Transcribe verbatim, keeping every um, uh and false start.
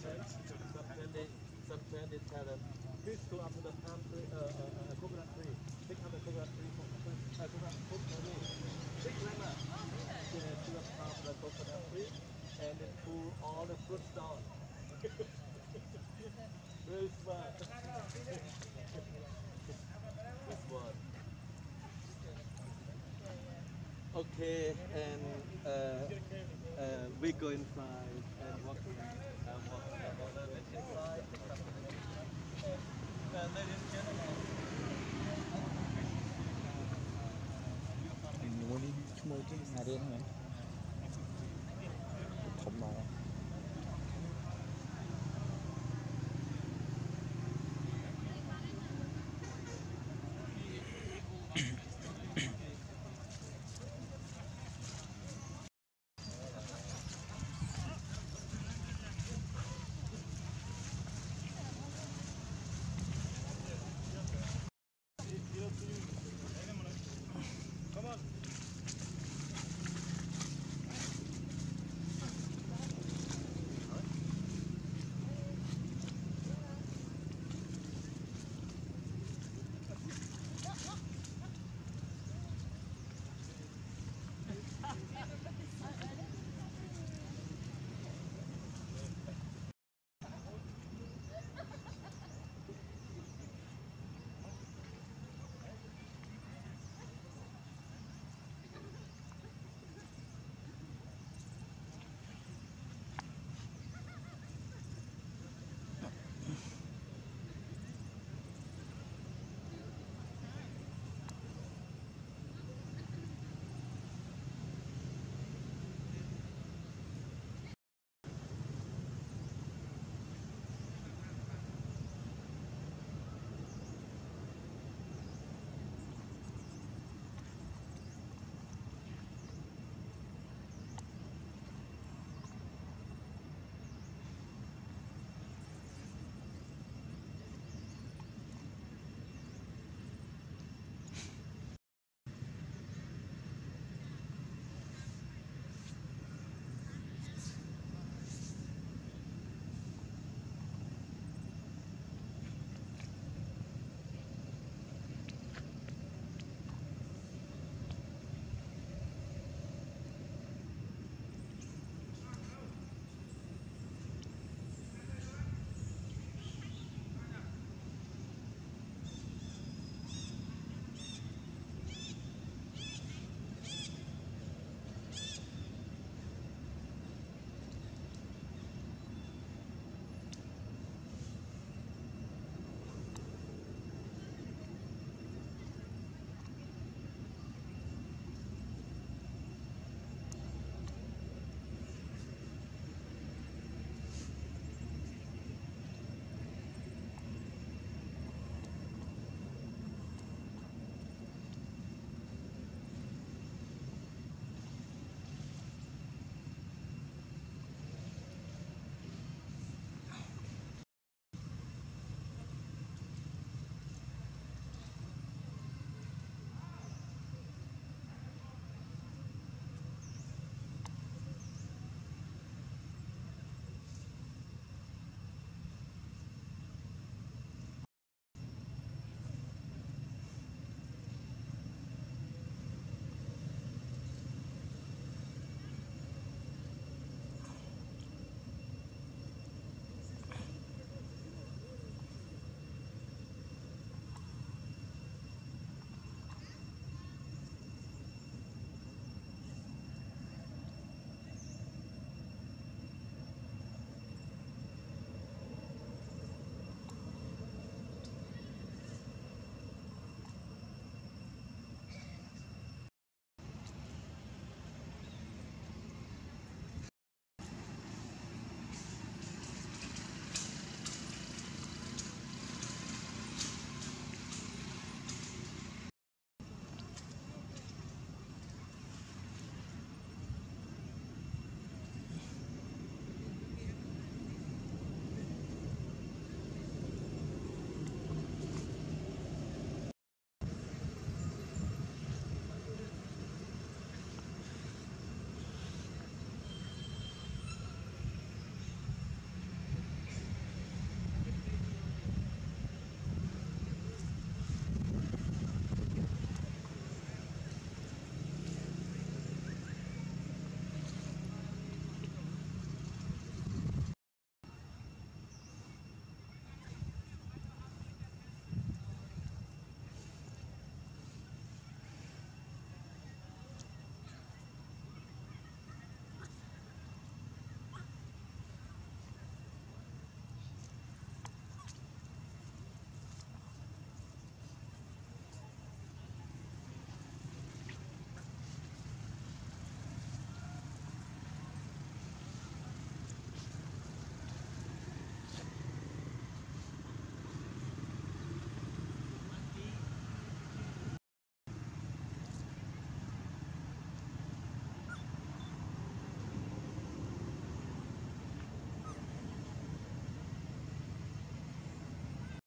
subplant, subplanted, subplanted talent. Please go up to the palm tree, uh, uh, uh, coconut tree. Pick up the coconut tree, coconut, uh, coconut, coconut tree. Big lemon. Yeah, to the top of the coconut tree, and then pull all the fruits down. Very smart. This one. Okay, and uh, uh, we go inside and walk, uh, walk uh, a little bit inside. And, uh, ladies and gentlemen, Ini mau di cuma itu hari ini kan.